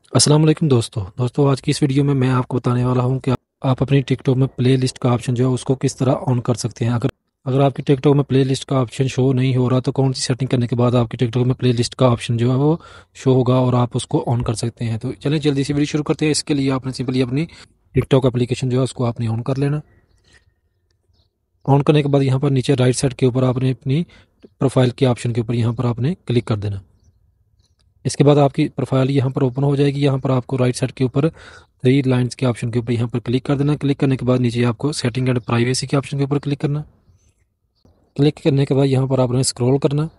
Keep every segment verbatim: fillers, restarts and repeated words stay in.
अस्सलाम वालेकुम दोस्तों दोस्तों आज की इस वीडियो में मैं आपको बताने वाला हूं कि आप अपनी टिकटॉक में प्ले लिस्ट का ऑप्शन जो है उसको किस तरह ऑन कर सकते हैं। अगर अगर आपकी टिकटॉक में प्ले लिस्ट का ऑप्शन शो नहीं हो रहा तो कौन सी सेटिंग करने के बाद आपकी टिकटॉक में प्ले लिस्ट का ऑप्शन जो है वो शो होगा और आप उसको ऑन कर सकते हैं। तो चलिए जल्दी से वीडियो शुरू करते हैं। इसके लिए आपने सिंपली अपनी टिकटॉक एप्लीकेशन जो है उसको आपने ऑन कर लेना। ऑन करने के बाद यहाँ पर नीचे राइट साइड के ऊपर आपने अपनी प्रोफाइल के ऑप्शन के ऊपर यहाँ पर आपने क्लिक कर देना। इसके बाद आपकी प्रोफाइल यहाँ पर ओपन हो जाएगी। यहाँ पर आपको राइट साइड के ऊपर थ्री लाइंस के ऑप्शन के ऊपर यहाँ पर क्लिक कर देना। क्लिक करने के बाद नीचे आपको सेटिंग एंड प्राइवेसी के ऑप्शन के ऊपर क्लिक करना। क्लिक करने के बाद यहाँ पर आपने स्क्रॉल करना।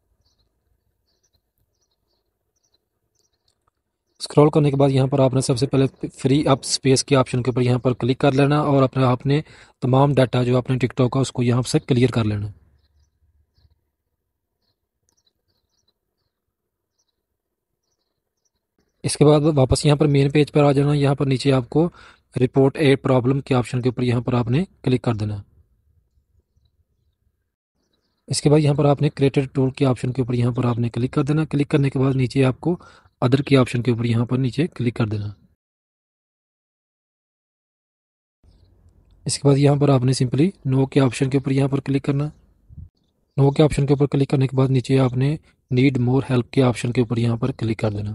स्क्रॉल करने के बाद यहाँ पर आपने सबसे पहले फ्री अप स्पेस के ऑप्शन के ऊपर यहाँ पर क्लिक कर लेना और अपने आपने तमाम डाटा जो अपने टिकटॉक का उसको यहाँ से क्लियर कर लेना। इसके बाद वापस यहाँ पर मेन पेज पर आ जाना। यहाँ पर नीचे आपको रिपोर्ट ए प्रॉब्लम के ऑप्शन के ऊपर यहाँ पर आपने क्लिक कर देना। इसके बाद यहाँ पर आपने क्रिएटेड टूल के ऑप्शन के ऊपर यहाँ पर आपने क्लिक कर देना। क्लिक करने के बाद नीचे आपको अदर के ऑप्शन के ऊपर यहाँ पर नीचे क्लिक कर देना। इसके बाद यहाँ पर आपने सिंपली नो के ऑप्शन के ऊपर यहाँ पर क्लिक करना। नो के ऑप्शन के ऊपर क्लिक करने के बाद नीचे आपने नीड मोर हेल्प के ऑप्शन के ऊपर यहाँ पर क्लिक कर देना।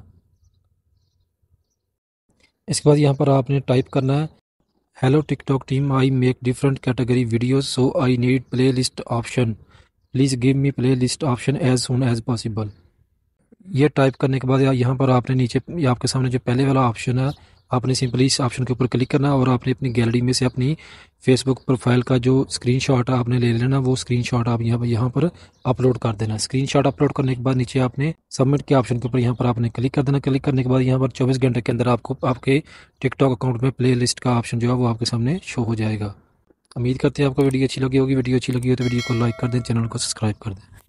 इसके बाद यहाँ पर आपने टाइप करना है, hello TikTok team, I make different category videos so I need play list option, please give me play list option as soon as possible. ये टाइप करने के बाद या यहाँ पर आपने नीचे या आपके सामने जो पहले वाला ऑप्शन है आपने सिंपली इस ऑप्शन के ऊपर क्लिक करना और आपने अपनी गैलरी में से अपनी फेसबुक प्रोफाइल का जो स्क्रीनशॉट है आपने ले लेना। वो स्क्रीनशॉट आप यहाँ पर यहाँ पर अपलोड कर देना। स्क्रीनशॉट अपलोड करने के बाद नीचे आपने सबमिट के ऑप्शन के ऊपर यहाँ पर आपने क्लिक कर देना। क्लिक करने के बाद यहाँ पर चौबीस घंटे के अंदर आपको आपके टिकटॉक अकाउंट में प्ले लिस्ट का ऑप्शन जो है वो आपके सामने शो हो जाएगा। उम्मीद करते हैं आपको वीडियो अच्छी लगी होगी। वीडियो अच्छी लगी हो तो वीडियो को लाइक कर दें, चैनल को सब्सक्राइब कर दें।